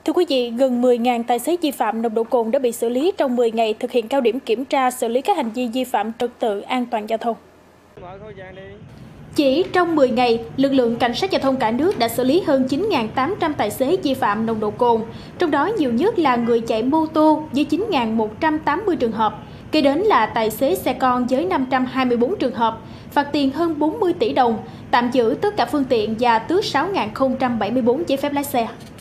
Thưa quý vị, gần 10.000 tài xế vi phạm nồng độ cồn đã bị xử lý trong 10 ngày thực hiện cao điểm kiểm tra xử lý các hành vi vi phạm trật tự an toàn giao thông. Chỉ trong 10 ngày, lực lượng cảnh sát giao thông cả nước đã xử lý hơn 9.800 tài xế vi phạm nồng độ cồn, trong đó nhiều nhất là người chạy mô tô với 9.180 trường hợp, kế đến là tài xế xe con với 524 trường hợp, phạt tiền hơn 40 tỷ đồng, tạm giữ tất cả phương tiện và tước 6.074 giấy phép lái xe.